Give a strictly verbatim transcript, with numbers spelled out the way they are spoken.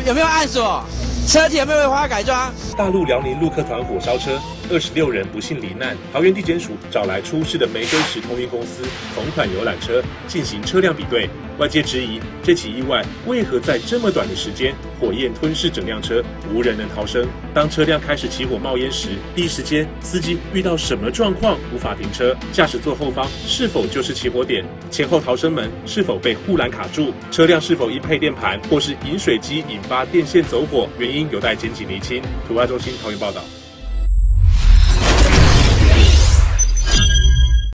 有没有暗锁？车体有没有违法改装？ 大陆辽宁陆客团火烧车，二十六人不幸罹难。桃园地检署找来出事的玫瑰石通运公司同款游览车进行车辆比对，外界质疑这起意外为何在这么短的时间火焰吞噬整辆车，无人能逃生。当车辆开始起火冒烟时，第一时间司机遇到什么状况无法停车？驾驶座后方是否就是起火点？前后逃生门是否被护栏卡住？车辆是否因配电盘或是饮水机引发电线走火？原因有待检警厘清。图外中心桃园报道。